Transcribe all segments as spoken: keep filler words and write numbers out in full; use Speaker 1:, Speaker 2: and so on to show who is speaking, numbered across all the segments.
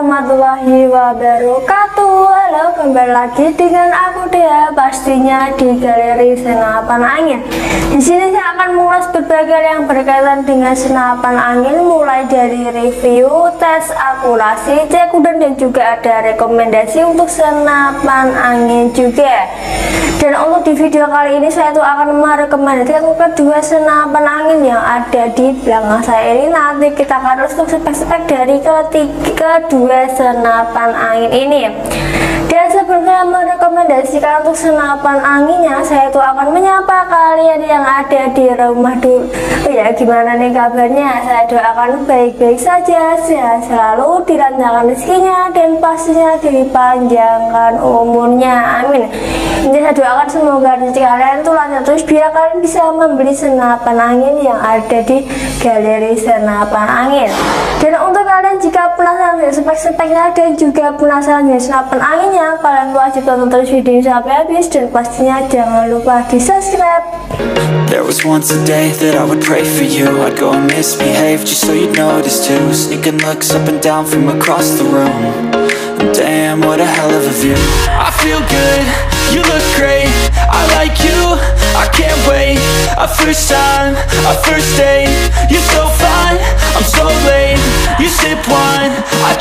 Speaker 1: warahmatullahi wabarakatuh. Halo, kembali lagi dengan aku Dea, pastinya di Galeri Senapan Angin. Di sini saya akan mengulas berbagai yang berkaitan dengan senapan angin, mulai dari review, tes akurasi, cek udara, dan juga ada rekomendasi untuk senapan angin juga. Dan untuk di video kali ini saya tuh akan merekomendasikan kedua senapan angin yang ada di belakang saya ini. Nanti kita akan untuk spek-spek dari ketiga kedua senapan angin ini. Dan sebelum saya merekomendasikan untuk senapan anginnya, saya tuh akan menyapa kalian yang ada di rumah dulu. Oh ya, gimana nih kabarnya? Saya doakan baik-baik saja, sehat selalu, dilancarkan rezekinya, dan pastinya dipanjangkan umurnya. Amin. Jadi saya doakan semoga rezeki kalian tuh lancar terus, biar kalian bisa membeli senapan angin yang ada di Galeri Senapan Angin. Dan untuk kalian jika penasaran dengan spek-speknya dan juga penasaran dengan senapan anginnya, kalian wajib tonton terus video sampai habis, dan pastinya jangan lupa di subscribe.
Speaker 2: There was once a day that I would pray for you. I'd go and misbehave just so you'd notice too. Sneaking looks up and down from across the room. And damn, what a hell of a view. I feel good, you look great, I like you, I can't wait. A first time, a first date, you're so fine, I'm so late. You sip wine, I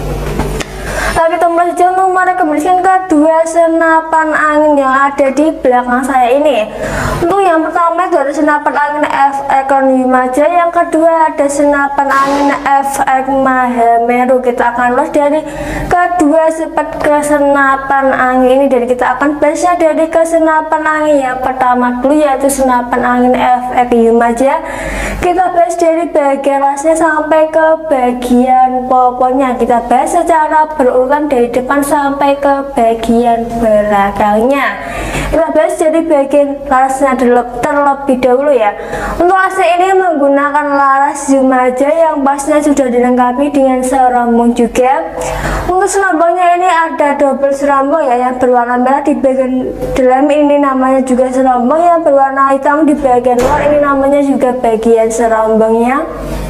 Speaker 1: Tapi kita mulai saja untuk merekomendasikan kedua senapan angin yang ada di belakang saya ini. Untuk yang pertama itu ada senapan angin F X Yamaja, yang kedua ada senapan angin F X Mahameru. Kita akan ulas dari kedua spek ke senapan angin ini, dan kita akan bahasnya dari ke senapan angin yang pertama dulu, yaitu senapan angin F X Yamaja. Kita bahas dari bagian rasnya sampai ke bagian pokoknya. Kita bahas secara berurutan dari depan sampai ke bagian belakangnya. Kita bahas dari bagian larasnya terlebih dahulu ya. Untuk lasnya ini menggunakan laras Yamaja yang pasnya sudah dilengkapi dengan serambung juga. Untuk serambungnya ini ada double serambung ya, yang berwarna merah di bagian dalam ini namanya juga serambung, yang berwarna hitam di bagian luar ini namanya juga bagian serambungnya.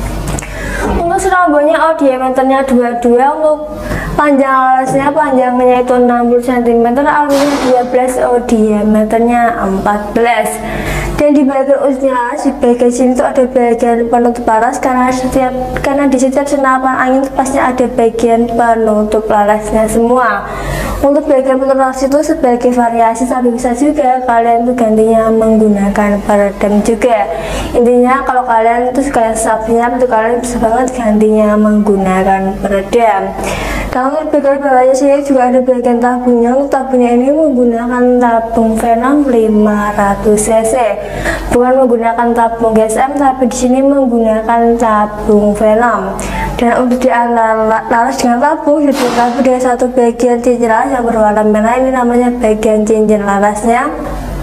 Speaker 1: Untuk serambungnya oh diameternya dua puluh dua, untuk panjang alasnya panjangnya itu enam puluh sentimeter, alurnya dua belas, oh diameternya empat belas. Dan di bagian ujungnya laras, di bagian sini itu ada bagian penutup laras, karena setiap karena di setiap senapan angin itu pasti ada bagian penutup larasnya semua. Untuk bagian penutup laras itu sebagai variasi, tapi bisa juga kalian itu gantinya menggunakan peredam juga. Intinya kalau kalian itu sekalian sapinya itu kalian bisa banget gantinya menggunakan peredam. Dan untuk bagian bawahnya sini juga ada bagian tabungnya. Untuk tabungnya ini menggunakan tabung Venom lima ratus cc, bukan menggunakan tabung G S M, tapi di sini menggunakan tabung Venom. Dan untuk di antara laras dengan tabung sudah dilengkapi dengan satu bagian cincin laras yang berwarna merah, ini namanya bagian cincin larasnya.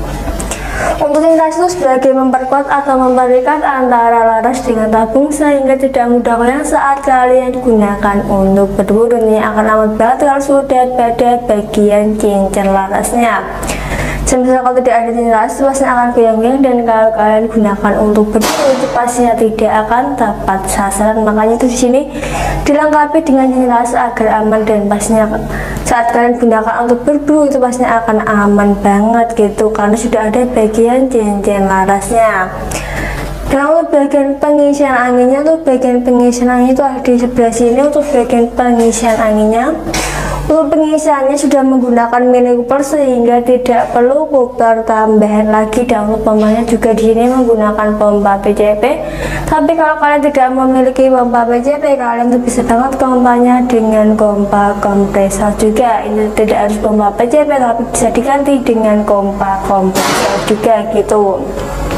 Speaker 1: Untuk cincin laras itu sebagai memperkuat atau memperdekat antara laras dengan tabung, sehingga tidak mudah goyang saat kalian gunakan untuk berburu. Ini akan amat berat kalau sudah pada bagian cincin larasnya. Semisal kalau tidak ada cincin laras, pasti akan goyang-goyang, dan kalau kalian gunakan untuk berburu itu pastinya tidak akan tepat sasaran. Makanya itu di sini dilengkapi dengan cincin laras agar aman, dan pastinya saat kalian gunakan untuk berburu itu pastinya akan aman banget gitu, karena sudah ada bagian cincin larasnya. Dan untuk bagian pengisian anginnya, untuk bagian pengisian angin itu ada di sebelah sini. Untuk bagian pengisian anginnya, untuk pengisiannya sudah menggunakan mini cooler, sehingga tidak perlu cooler tambahan lagi. Dan untuk pompanya juga di sini menggunakan pompa P C P. Tapi kalau kalian tidak memiliki pompa P C P, kalian tuh bisa banget pompanya dengan pompa kompresor juga. Ini tidak harus pompa P C P, tapi bisa diganti dengan pompa kompresor juga gitu.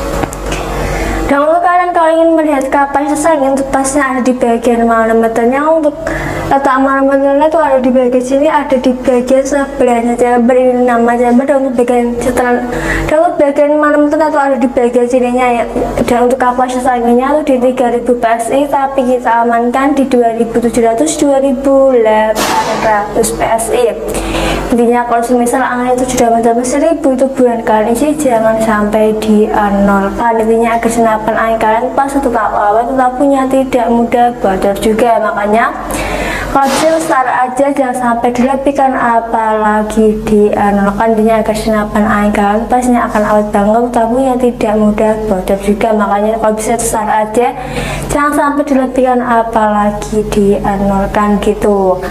Speaker 1: Dan untuk kalian kalau ingin melihat kapasitas angin itu pastinya ada di bagian manometernya. Untuk letak manometernya itu ada di bagian sini, ada di bagian sebelahnya chamber, ini nama chamber. Dan untuk bagian setelah dan untuk bagian manometer itu ada di bagian sininya ya. Dan untuk kapasitas anginnya itu di tiga ribu P S I, tapi kita amankan di dua ribu tujuh ratus dua ribu delapan ratus P S I. Intinya kalau semisal angin itu sudah mencapai seribu, itu bulan kalian sih jangan sampai di nolkan. Intinya agar senapan angin kalian pas tetap awal tetap punya tidak mudah bocor juga. Makanya Kalau bisa setara aja, jangan sampai dilebihkan apalagi dianulkan, dia agar senapan angin kalian pastinya akan awet banget, tapi yang tidak mudah bocor juga. Makanya kalau bisa setara aja, jangan sampai dilebihkan apalagi dianulkan gitu.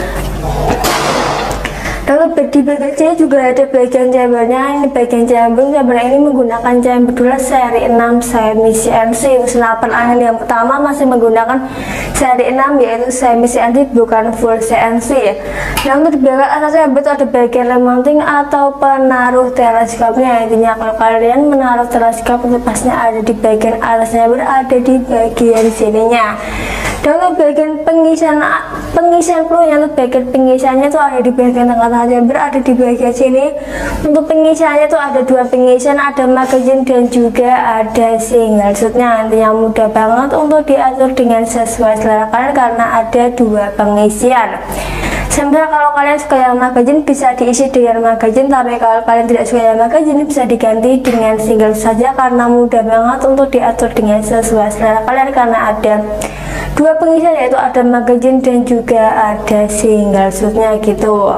Speaker 1: Lalu di bagian sini juga ada bagian chambernya. Ini bagian chamber, chamber ini menggunakan chamber dua seri enam semi C N C. Senapan angin yang pertama masih menggunakan seri enam, yaitu semi C N C, bukan full C N C. Nah, untuk di belakang atas chamber itu ada bagian rem mounting atau penaruh teleskopnya. Intinya kalau kalian menaruh teleskop itu pastinya ada di bagian atas chamber, ada di bagian sininya. Dan untuk bagian pengisian pengisian pelurunya, untuk bagian pengisiannya itu ada di bagian tengah chamber, ada di bagian sini. Untuk pengisiannya itu ada dua pengisian, ada magazine dan juga ada single shotnya. Intinya mudah banget untuk diatur dengan sesuai selera kalian karena ada dua pengisian. Sebenarnya kalau kalian suka yang magazine bisa diisi dengan magazine, tapi kalau kalian tidak suka yang magazine bisa diganti dengan single saja karena mudah banget untuk diatur dengan sesuai selera kalian karena ada dua pengisian, yaitu ada magazine dan juga ada single shotnya gitu.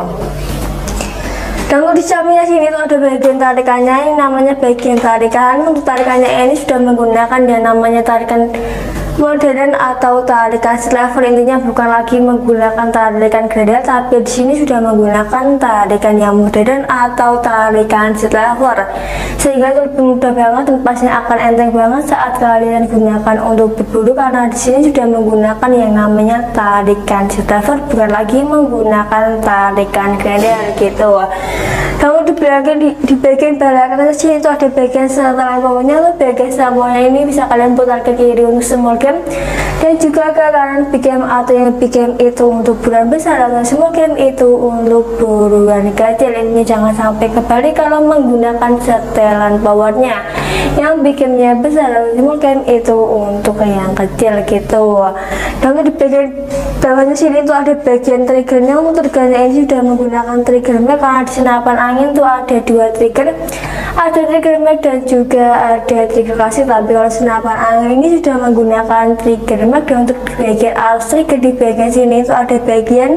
Speaker 1: Dan untuk di sampingnya sini itu ada bagian tarikannya, ini namanya bagian tarikan. Untuk tarikannya ini sudah menggunakan yang namanya tarikan modern atau tarikan lever. Intinya bukan lagi menggunakan tarikan gradal, tapi di sini sudah menggunakan tarikan yang modern atau tarikan lever, sehingga itu lebih mudah banget dan pastinya akan enteng banget saat kalian gunakan untuk berburu, karena di sini sudah menggunakan yang namanya tarikan lever, bukan lagi menggunakan tarikan gradal gitu. Kamu di bagian di, di bagian belakang sini itu ada bagian setelan bawahnya. Tuh bagian semuanya ini bisa kalian putar ke kiri untuk small game dan juga ke kanan big game, atau yang big game itu untuk buruan besar atau small game itu untuk buruan kecil. Ini jangan sampai kebalik kalau menggunakan setelan powernya, yang big game-nya besar atau small game itu untuk yang kecil gitu. Dan di bagian bawahnya sini itu ada bagian triggernya. Untuk triggernya ini sudah menggunakan triggernya karena di senapan angin tuh ada dua trigger, ada trigger mag dan juga ada trigger kasih. Tapi kalau senapan angin ini sudah menggunakan trigger mag, dan untuk bagian alas trigger di bagian sini itu ada bagian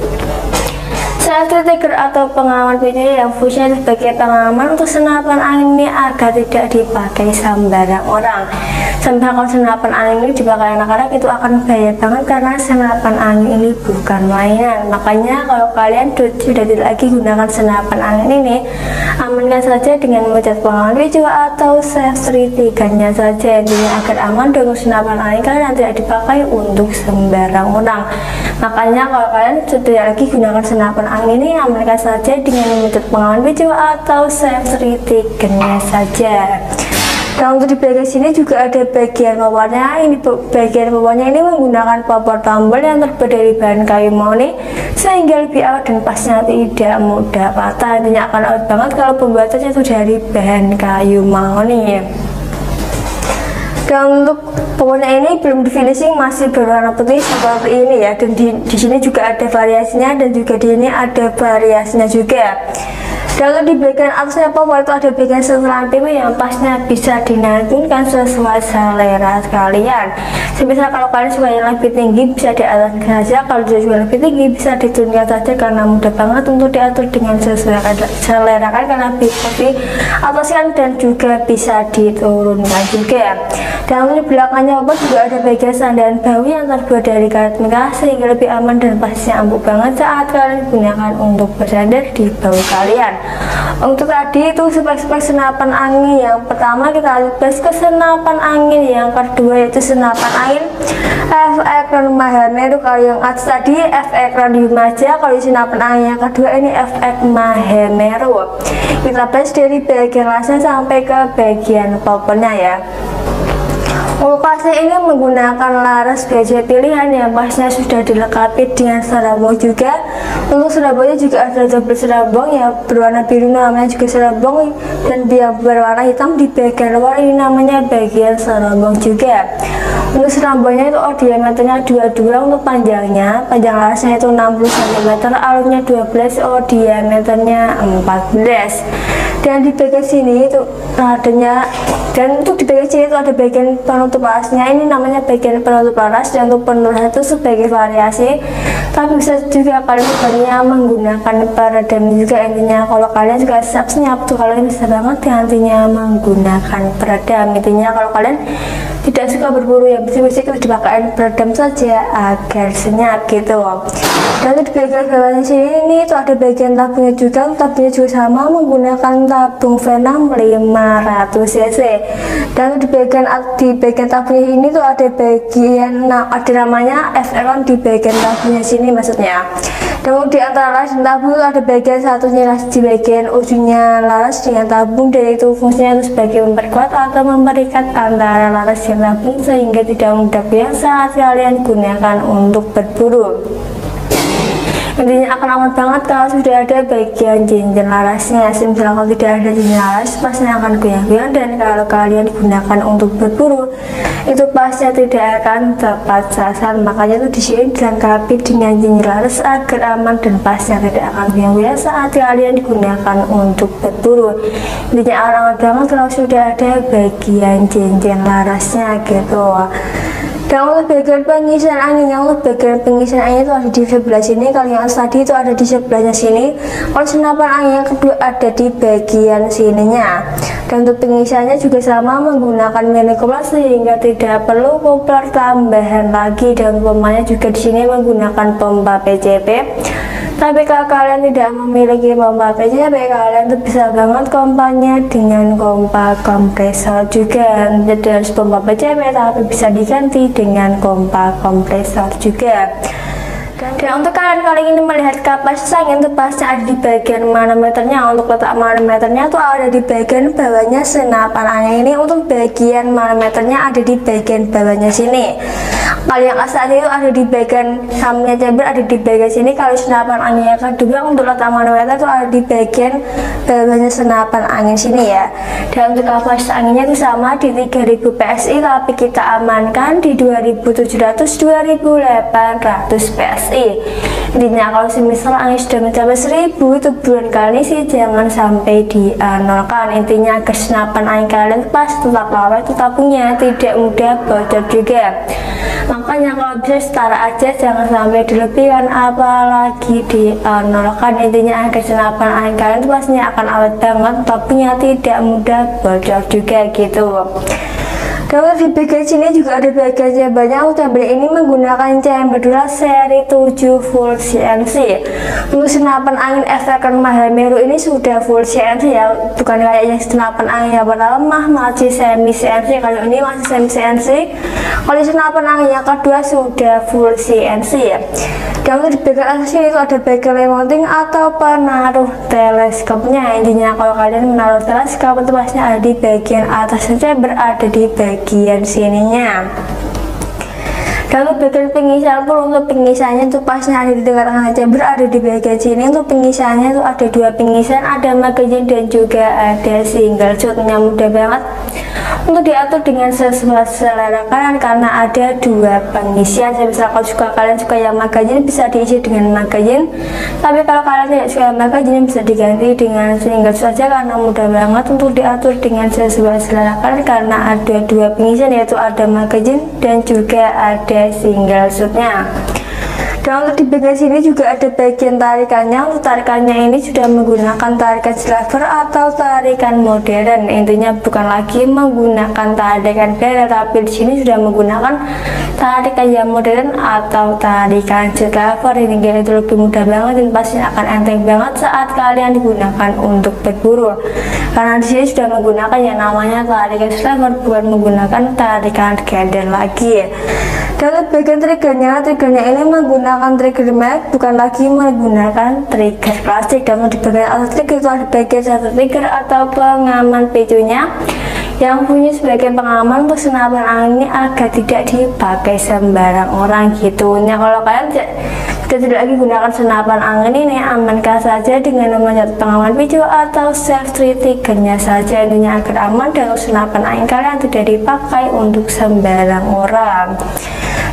Speaker 1: satu trigger atau pengaman video yang fungsinya sebagai pengaman untuk senapan angin ini agar tidak dipakai sembarang orang. Sampai kalau senapan angin ini dipakai anak-anak itu akan bahaya banget karena senapan angin ini bukan mainan. Makanya kalau kalian sudah tidak lagi gunakan senapan angin ini, amankan saja dengan memencet pengaman video atau save triggernya saja, intinya agar aman dengan senapan angin kalian tidak dipakai untuk sembarang orang. Makanya kalau kalian sudah tidak lagi gunakan senapan angin ini, amankan saja dengan memencet pengaman video atau save triggernya saja. Nah, untuk di bagian sini juga ada bagian powernya. Ini bagian powernya ini menggunakan power tombol yang terbuat dari bahan kayu mahoni, sehingga lebih awet dan pastinya tidak mudah patah. Intinya akan awet banget kalau pembuatannya itu dari bahan kayu mahoni. Dan untuk powernya ini belum di finishing, masih berwarna putih seperti ini ya. Dan di, di sini juga ada variasinya, dan juga di ini ada variasinya juga. Dan di bagian atasnya power itu ada bagian setelan P W yang pasnya bisa dinaikinkan sesuai selera kalian. Semisal kalau kalian suka yang lebih tinggi bisa diataskan saja, kalau dia juga lebih tinggi bisa diturunkan saja karena mudah banget untuk diatur dengan sesuai selera kalian, karena bisa diataskan dan juga bisa diturunkan juga. Dan untuk di belakangnya power juga ada bagian sandaran bahu yang terbuat dari karet megah, sehingga lebih aman dan pastinya empuk banget saat kalian gunakan untuk bersandar di bahu kalian. Untuk tadi itu spek-spek senapan angin yang pertama, kita bahas ke senapan angin yang kedua, yaitu senapan angin F Ekran Mahameru. Kalau yang atas tadi F Ekran Yumaja, kalau senapan angin yang kedua ini F Ek Mahameru. Kita bahas dari bagian lasnya sampai ke bagian poppernya ya. Untuk pasnya ini menggunakan laras baja pilihan yang pasnya sudah dilengkapi dengan serabong juga. Untuk serabongnya juga ada double serabong yang berwarna biru, namanya juga serabong, dan yang berwarna hitam di bagian luar ini namanya bagian serabong juga. Untuk serabongnya itu oh, diameternya dua puluh dua, untuk panjangnya, panjang larasnya itu enam puluh sentimeter, alurnya dua belas, oh diameternya empat belas. Dan di bagian sini itu adanya, dan untuk di bagian sini itu ada bagian penutup larasnya, ini namanya bagian penutup laras. Dan untuk penutup itu sebagai variasi, Tapi bisa juga kalian sebenarnya menggunakan peredam juga. Intinya kalau kalian juga siap senyap tuh, kalian bisa banget gantinya menggunakan peredam. Intinya kalau kalian tidak suka berburu yang bersih-bersih, itu dipakai peredam saja agar senyap gitu. Dan di bagian bawah sini ini itu ada bagian tabungnya juga. Tabungnya juga sama, menggunakan tabung Venom lima ratus cc. Dan di bagian di bagian tabungnya ini tuh ada bagian nah, ada namanya F-Eron di bagian tabungnya sini maksudnya. Dan di antara laras dan tabung itu ada bagian satunya di bagian ujungnya laras dengan tabung, dan itu fungsinya itu sebagai memperkuat atau memperikat antara laras dan tabung sehingga tidak mudah goyang saat kalian gunakan untuk berburu. Intinya akan aman banget kalau sudah ada bagian cincin larasnya. Misalnya kalau tidak ada cincin laras, pasti akan goyang-goyang, dan kalau kalian gunakan untuk berburu itu pasti tidak akan tepat sasaran. Makanya itu di sini dilengkapi dengan cincin laras agar aman dan pasti tidak akan goyang-goyang saat kalian digunakan untuk berburu. Intinya akan aman banget kalau sudah ada bagian cincin larasnya gitu. Dan untuk bagian pengisian angin, yang untuk bagian pengisian angin itu ada di sebelah sini. Kalau yang tadi itu ada di sebelahnya sini. Kalau senapan angin yang kedua ada di bagian sininya. Dan untuk pengisiannya juga sama, menggunakan mini kopler sehingga tidak perlu kopler tambahan lagi. Dan pompanya juga di sini menggunakan pompa P C P. Tapi kalau kalian tidak memiliki pompa P C P, kalian tuh bisa banget pompanya dengan pompa kompresor juga. Jadi harus pompa P C P tapi bisa diganti dengan pompa kompresor juga. Dan untuk kalian kali ini melihat kapasitas angin itu pasti ada di bagian manometernya. Untuk letak manometernya itu ada di bagian bawahnya senapan angin ini. Untuk bagian manometernya ada di bagian bawahnya sini. Kalau yang asal itu ada di bagian sampingnya chamber, ada di bagian sini. Kalau senapan angin yang kedua untuk letak manometer itu ada di bagian bawahnya senapan angin sini ya. Dan untuk kapasitas anginnya itu sama di tiga ribu P S I, tapi kita amankan di dua ribu tujuh ratus sampai dua ribu delapan ratus P S I. Intinya kalau semisal angin sudah mencapai seribu itu bulan kali sih jangan sampai dianulkan. Intinya agar senapan angin kalian pas tetap lawet, itu tabungnya tidak mudah bocor juga. Makanya kalau bisa setara aja, jangan sampai dilebihkan apalagi dianulkan. Intinya agar senapan angin kalian itu pastinya akan awet banget, tabungnya tidak mudah bocor juga gitu. Kalau di bagian sini juga ada bagian chambernya. Chamber ini menggunakan chamber dua seri tujuh full C N C. Untuk senapan angin F-Economy Mahameru ini sudah full C N C ya, bukan kayak yang senapan angin yang pertama masih semi C N C. Kalau ini masih semi C N C. Kalau senapan angin yang kedua sudah full C N C ya. Dan untuk di bagian atas sini itu ada bagian mounting atau penaruh teleskopnya. Intinya kalau kalian menaruh teleskop itu pasti ada di bagian atas chamber, ada di bagian sininya. Dan untuk bagian pengisian pun, untuk pengisiannya itu pasnya ada di tengah-tengah chamber, ada di bagian sini. Untuk pengisiannya itu ada dua pengisian, ada magazine dan juga ada single shotnya. Mudah banget untuk diatur dengan sesuai selera kalian karena ada dua pengisian. Saya bisa kalau suka kalian suka yang magazine bisa diisi dengan magazine, tapi kalau kalian tidak suka yang magazine bisa diganti dengan single shot saja karena mudah banget untuk diatur dengan sesuai selera kalian karena ada dua pengisian, yaitu ada magazine dan juga ada single shotnya. Dan untuk di bagian sini juga ada bagian tarikannya. Untuk tarikannya ini sudah menggunakan tarikan silver atau tarikan modern. Intinya bukan lagi menggunakan tarikan beda, tapi di sini sudah menggunakan tarikan yang modern atau tarikan silver. Ini itu lebih mudah banget dan pasti akan enteng banget saat kalian digunakan untuk berburu. Karena di sini sudah menggunakan yang namanya tarikan silver, bukan menggunakan tarikan gender lagi. Dan untuk bagian triggernya, triggernya ini menggunakan trigger mag, bukan lagi menggunakan trigger plastik. Dan di bagian atas trigger itu ada bagian satu trigger atau pengaman picunya yang punya sebagai pengaman untuk senapan angin agar tidak dipakai sembarang orang gitu. Nah kalau kalian tidak, tidak lagi gunakan senapan angin ini, amankan saja dengan menyatu pengaman picu atau safety triggernya saja. Intinya agar aman dan senapan angin kalian tidak dipakai untuk sembarang orang.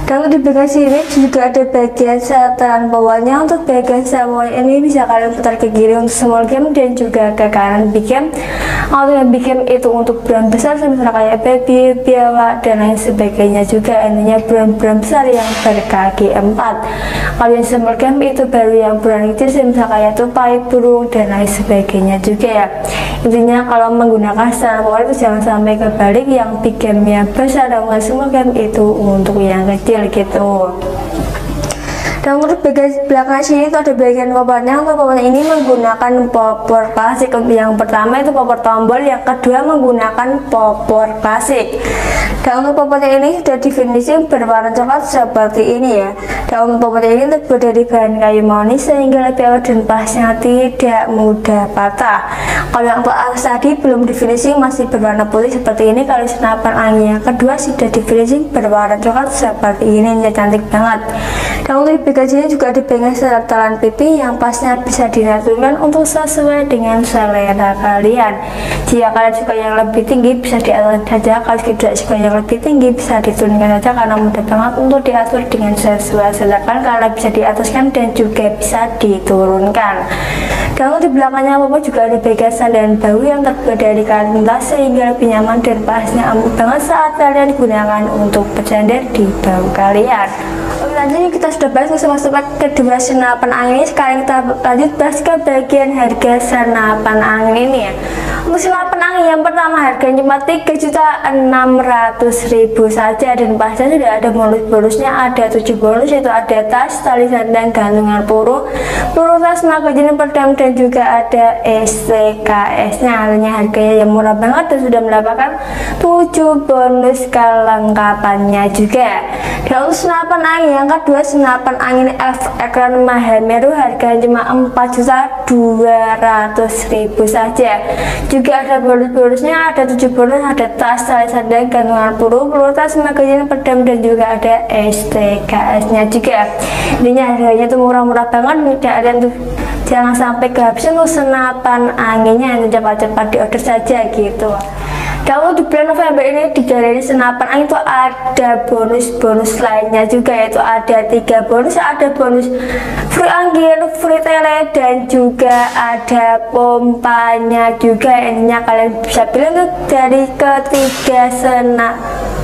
Speaker 1: Dan untuk di bagian sini juga ada bagian setelan bawahnya. Untuk bagian bawah ini bisa kalian putar ke kiri untuk small game dan juga ke kanan big game. Untuk yang big game itu untuk brand besar seperti kayak baby, biawak dan lain sebagainya, juga intinya brand-brand besar yang berkaki empat. Kalau yang small game itu baru yang brand kecil seperti kayak tupai, burung dan lain sebagainya juga ya. Intinya kalau menggunakan setelan bawah itu jangan sampai kebalik, yang big game yang besar dan small game itu untuk yang kecil gitu. Dan untuk bagian belakang sini itu ada bagian poppernya. Untuk poppernya ini menggunakan popor klasik. Yang pertama itu popor tombol, yang kedua menggunakan popor klasik. Dan untuk poppernya ini sudah di finishing berwarna coklat seperti ini ya. Dan untuk poppernya ini terbuat dari bahan kayu manis sehingga lebih awet dan pasnya tidak mudah patah. Kalau yang untuk atas tadi belum di finishing, masih berwarna putih seperti ini. Kalau senapan angin yang kedua sudah di finishing berwarna coklat seperti ini, ya, cantik banget. Dan untuk di bagian sini juga ada bagian setelan pipi yang pasnya bisa dinaturkan untuk sesuai dengan selera kalian. Jika kalian suka yang lebih tinggi bisa diaturkan saja, kalau tidak suka yang lebih tinggi bisa diturunkan saja karena mudah banget untuk diatur dengan sesuai selera kalian, karena bisa diataskan dan juga bisa diturunkan. Dan untuk di belakangnya popor juga ada bagian sandaran bahu yang terbuat dari kain tas sehingga lebih nyaman dan pasnya empuk banget saat kalian digunakan untuk bersandar di bahu kalian. Oke, lanjut kita sudah bahas masuk-masuk kedua senapan angin ini. Sekarang kita lanjut bahas ke bagian harga senapan angin ini ya. Untuk senapan angin yang pertama harganya cuma tiga juta enam ratus ribu saja, dan pasnya sudah ada bonus-bonusnya, ada tujuh bonus, yaitu ada tas, tali sandang, gantungan peluru, peluru tas, magazin peredam, dan juga ada S T K S-nya. Artinya harganya yang murah banget dan sudah mendapatkan tujuh bonus kelengkapannya juga. Dan untuk senapan angin yang kedua, senapan angin F ekran Mahameru, harganya cuma empat juta dua ratus ribu saja. Juga ada bonus-bonusnya, ada tujuh bonus, ada tas, tali sandang, gantungan peluru, peluru tas, magazin peredam, dan juga ada S T K S-nya juga. Intinya harganya tuh murah-murah banget, tidak ada tuh, jangan sampai kehabisan untuk senapan anginnya, yang cepat-cepat diorder saja gitu. Kalau di bulan November ini di galeri senapan angin itu ada bonus-bonus lainnya juga, yaitu ada tiga bonus, ada bonus free angin, free tele, dan juga ada pompanya juga. Intinya kalian bisa pilih tuh dari ketiga senak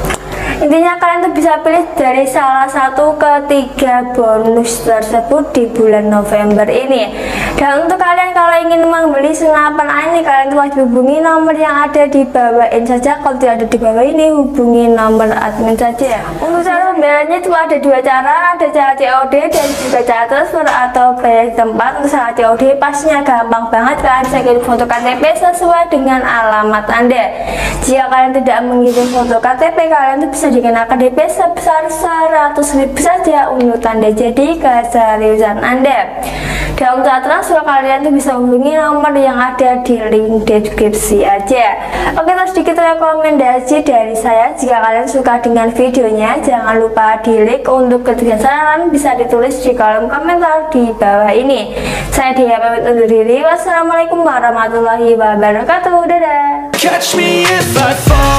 Speaker 1: Intinya kalian tuh bisa pilih dari salah satu ketiga bonus tersebut di bulan November ini. Dan untuk kalian kalau ingin membeli senapan angin, kalian tuh wajib hubungi nomor yang ada di bawah ini saja. Kalau tidak ada di bawah ini, hubungi nomor admin saja. Untuk cara pembayarannya itu ada dua cara, ada cara C O D dan juga cara transfer atau bayar di tempat. Untuk cara C O D pastinya gampang banget, kalian bisa kirim foto K T P sesuai dengan alamat Anda. Jika kalian tidak mengirim foto K T P, kalian tuh bisa dikenakan D P sebesar seratus ribu saja untuk tanda jadi keseriusan Anda. Dan untuk transfer kalian tuh bisa hubungi nomor yang ada di link deskripsi aja. Oke, terus sedikit rekomendasi dari saya. Jika kalian suka dengan videonya, jangan lupa di like. Untuk ketiga saran bisa ditulis di kolom komentar di bawah ini. Saya Dia pamit undur diri. Wassalamualaikum warahmatullahi wabarakatuh. Dadah.
Speaker 2: Catch me if I fall.